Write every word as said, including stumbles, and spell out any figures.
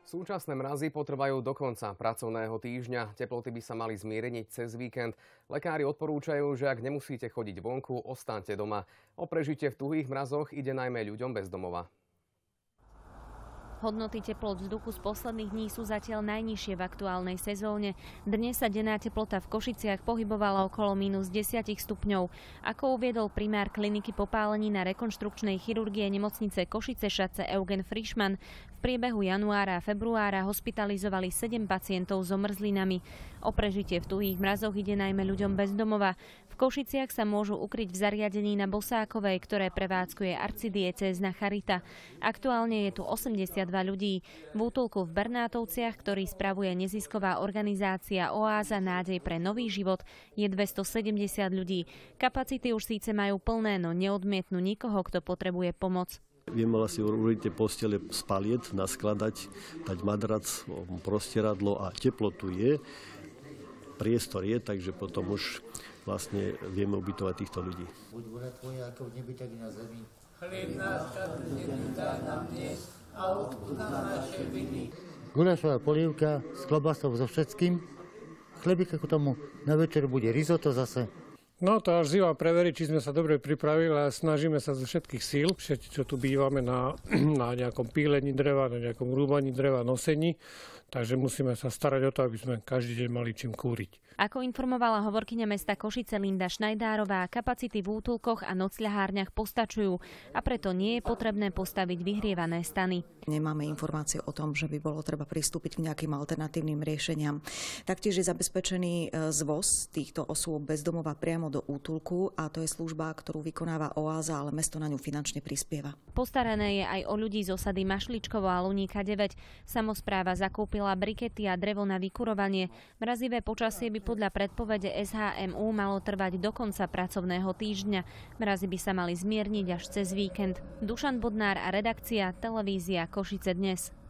Súčasné mrazy potrvajú do konca pracovného týždňa. Teploty by sa mali zmiereniť cez víkend. Lekári odporúčajú, že ak nemusíte chodiť vonku, ostaňte doma. O prežitie v tuhých mrazoch ide najmä ľuďom bez domova. Hodnoty teplot vzduchu z posledných dní sú zatiaľ najnižšie v aktuálnej sezóne. Dnes sa denná teplota v Košiciach pohybovala okolo mínus desať stupňov. Ako uviedol primár kliniky popálení na rekonštrukčnej chirurgie nemocnice Košice Šatce Eugen Frišman, v priebehu januára a februára hospitalizovali sedem pacientov so mrzlinami. O prežitie v tuhých mrazoch ide najmä ľuďom bez domova. V Košiciach sa môžu ukryť v zariadení na Bosákovej, ktoré prevádzkuje arcidiecézna Charita. Aktuálne je tu osemdesiatdva ľudí. V útulku v Bernátovciach, ktorý spravuje nezisková organizácia Oáza nádej pre nový život, je dvestosedemdesiat ľudí. Kapacity už síce majú plné, no neodmietnú nikoho, kto potrebuje pomoc. Vieme si urobiť tie postele z paliet, naskladať, dať madrac, prostieradlo a teplotu je, priestor je, takže potom už vlastne vieme ubytovať týchto ľudí. Buď voľa tvoja, ako v nebi, tak i na zemi. Chlieb náš každodenný daj nám dnes a odpusť nám naše viny. Guľašová polievka s klobásou so všetkým. Chlebík k tomu na večer bude risotto zase. No to až zima preveriť, či sme sa dobre pripravili a snažíme sa zo všetkých síl, všetci, čo tu bývame na, na nejakom pílení dreva, na nejakom rúbaní dreva, nosení. Takže musíme sa starať o to, aby sme každý deň mali čím kúriť. Ako informovala hovorkyňa mesta Košice Linda Šnajdárová, kapacity v útulkoch a nocľahárniach postačujú a preto nie je potrebné postaviť vyhrievané stany. Nemáme informácie o tom, že by bolo treba pristúpiť k nejakým alternatívnym riešeniam. Taktiež je zabezpečený zvoz týchto osôb bez domova priamo do útulku a to je služba, ktorú vykonáva Oáza, ale mesto na ňu finančne prispieva. Postarané je aj o ľudí z osady Mašličkovo a Luníka deväť. Samospráva zakúpila brikety a drevo na vykurovanie. Mrazivé počasie by podľa predpovede es há em ú malo trvať do konca pracovného týždňa. Mrazy by sa mali zmierniť až cez víkend. Dušan Bodnár a redakcia Televízia Košice dnes.